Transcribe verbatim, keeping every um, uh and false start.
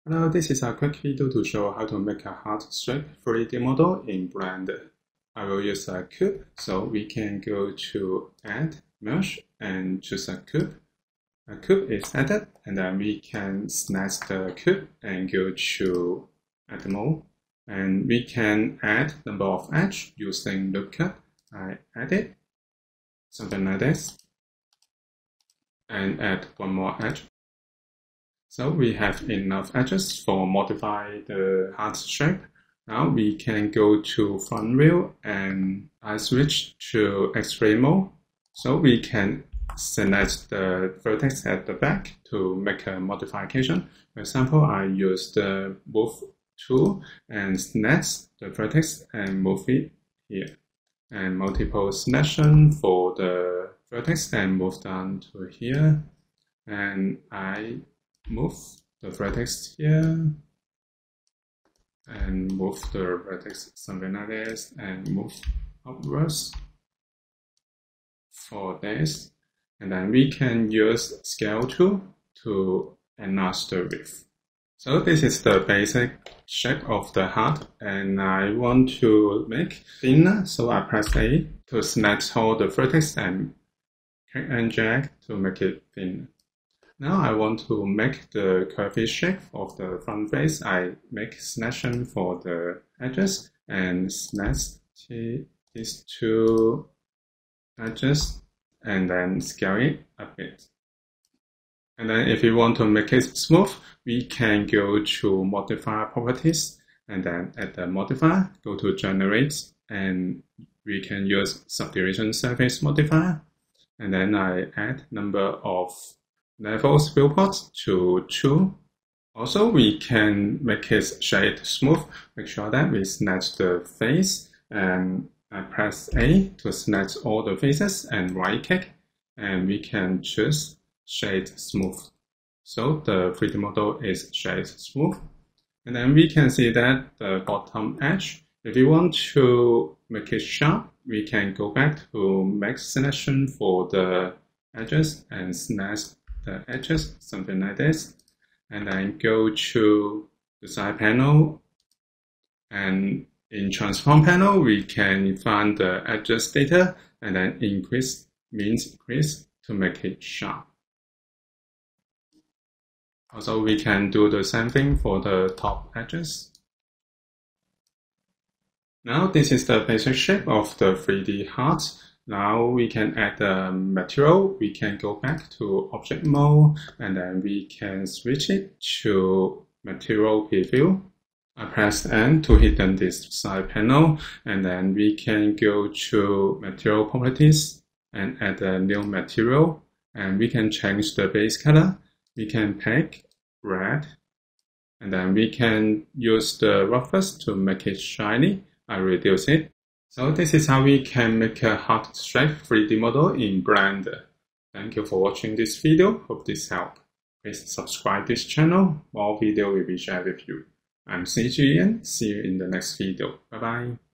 Hello, this is a quick video to show how to make a hard shape three D model in Blender. I will use a cube, so we can go to Add, Mesh, and choose a cube. A cube is added, and then we can snatch the cube and go to Add Mode. And we can add number of edges using loop cut. I add it, something like this, and add one more edge. So we have enough edges for modify the hard shape. Now we can go to front view and I switch to X-ray mode. So we can select the vertex at the back to make a modification. For example, I use the move tool and snatch the vertex and move it here. And multiple selection for the vertex and move down to here. And I move the vertex here and move the vertex something like this and move upwards for this, and then we can use scale tool to enlarge the width. So this is the basic shape of the heart, and I want to make thinner, so I press A to select all the vertex and click and drag to make it thinner. Now I want to make the curvy shape of the front face. I make selection for the edges and select these two edges and then scale it a bit. And then if you want to make it smooth, we can go to Modifier Properties and then at the Modifier, go to Generate, and we can use Subdivision Surface Modifier. And then I add number of levels viewport to two. Also, we can make it shade smooth. Make sure that we select the face and I press A to select all the faces and right click, and we can choose shade smooth. So the three D model is shade smooth. And then we can see that the bottom edge, if you want to make it sharp, we can go back to make selection for the edges and select the edges, something like this, and then go to the side panel, and in transform panel we can find the edges data and then increase means increase to make it sharp. Also we can do the same thing for the top edges. Now this is the basic shape of the three D heart. Now we can add the material. We can go back to object mode and then we can switch it to material preview. I press N to hidden this side panel, and then we can go to material properties and add a new material, and we can change the base color. We can pick red, and then we can use the roughness to make it shiny. I reduce it. So this is how we can make a hard shape three D model in Blender. Thank you for watching this video. Hope this helped. Please subscribe this channel. More video will be shared with you. I'm cgian. See you in the next video. Bye bye.